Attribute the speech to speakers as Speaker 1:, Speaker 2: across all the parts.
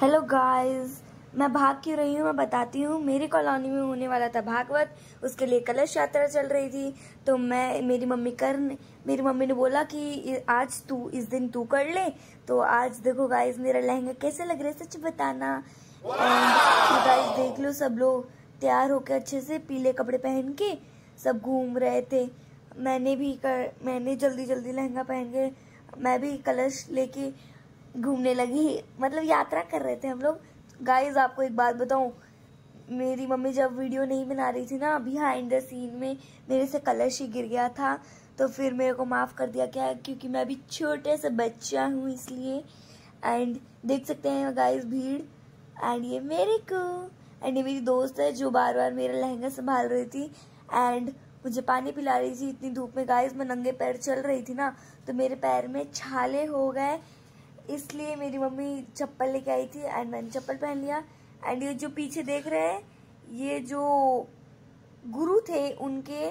Speaker 1: Hello guys, मैं भाग क्यों रही हूँ मैं बताती हूँ। मेरी कॉलोनी में होने वाला था भागवत, उसके लिए कलश यात्रा चल रही थी। तो मेरी मम्मी ने बोला कि आज तू इस दिन तू कर ले। तो आज देखो गाइस मेरा लहंगा कैसे लग रहा है, सच बताना। एंड गाइस देख लो, सब लोग तैयार होकर अच्छे से पीले कपड़े पहन के सब घूम रहे थे। मैंने जल्दी जल्दी लहंगा पहन के मैं भी कलश लेके घूमने लगी, मतलब यात्रा कर रहे थे हम लोग। गाइस आपको एक बात बताऊं, मेरी मम्मी जब वीडियो नहीं बना रही थी ना, बिहाइंड द सीन में मेरे से कलश ही गिर गया था। तो फिर मेरे को माफ कर दिया क्या, क्योंकि मैं भी छोटे से बच्चा हूँ इसलिए। एंड देख सकते हैं गाइस भीड़। एंड ये मेरे को एंड ये मेरी दोस्त है जो बार बार मेरा लहंगा संभाल रही थी एंड मुझे पानी पिला रही थी इतनी धूप में। गाइस मैं नंगे पैर चल रही थी ना, तो मेरे पैर में छाले हो गए, इसलिए मेरी मम्मी चप्पल लेके आई थी एंड मैंने चप्पल पहन लिया। एंड ये जो पीछे देख रहे हैं, ये जो गुरु थे उनके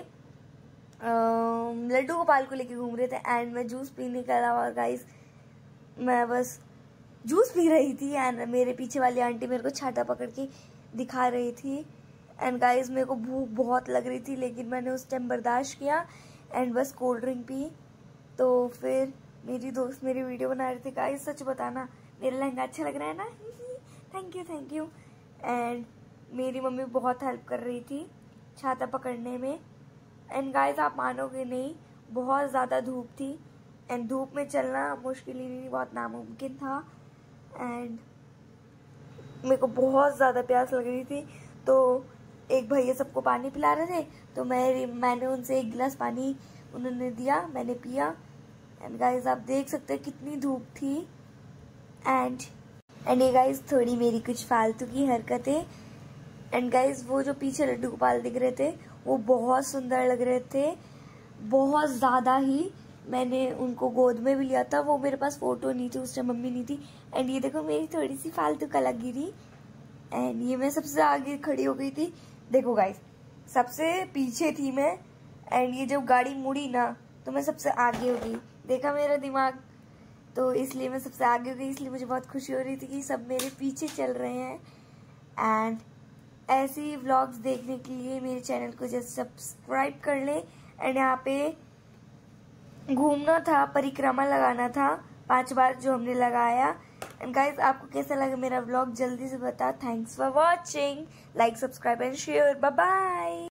Speaker 1: लड्डू गोपाल को लेके घूम रहे थे। एंड मैं जूस पीने के अलावा गाइस मैं बस जूस पी रही थी। एंड मेरे पीछे वाली आंटी मेरे को छाता पकड़ के दिखा रही थी। एंड गाइस मेरे को भूख बहुत लग रही थी, लेकिन मैंने उस टाइम बर्दाश्त किया एंड बस कोल्ड ड्रिंक पी। तो फिर मेरी दोस्त मेरी वीडियो बना रही थी। गाइस सच बताना, मेरा लहंगा अच्छा लग रहा है ना? Thank you. एंड मेरी मम्मी बहुत हेल्प कर रही थी छाता पकड़ने में। एंड गाइस आप मानोगे नहीं, बहुत ज़्यादा धूप थी एंड धूप में चलना मुश्किल ही नहीं, बहुत नामुमकिन था। एंड मेरे को बहुत ज़्यादा प्यास लग रही थी, तो एक भैया सबको पानी पिला रहे थे, तो मैंने उनसे एक गिलास पानी उन्होंने दिया, मैंने पिया। एंड गाइस आप देख सकते हैं कितनी धूप थी। एंड ये गाइस थोड़ी मेरी कुछ फालतू की हरकतें। एंड गाइस वो जो पीछे लड्डू गोपाल दिख रहे थे वो बहुत सुंदर लग रहे थे, बहुत ज़्यादा ही। मैंने उनको गोद में भी लिया था, वो मेरे पास फोटो नहीं थी उस टाइम, मम्मी नहीं थी। एंड ये देखो मेरी थोड़ी सी फालतू कलागिरी। एंड ये मैं सबसे आगे खड़ी हो गई थी। देखो गाइस सबसे पीछे थी मैं, एंड ये जब गाड़ी मुड़ी ना तो मैं सबसे आगे हो गई। देखा मेरा दिमाग, तो इसलिए मैं सबसे आगे हो गई। इसलिए मुझे बहुत खुशी हो रही थी कि सब मेरे पीछे चल रहे हैं। एंड ऐसे ही व्लॉग्स देखने के लिए मेरे चैनल को जस्ट सब्सक्राइब कर ले। एंड यहाँ पे घूमना था, परिक्रमा लगाना था 5 बार जो हमने लगाया। एंड गाइज आपको कैसा लगा मेरा व्लॉग जल्दी से बता। Thanks for watching, like subscribe and share, bye bye.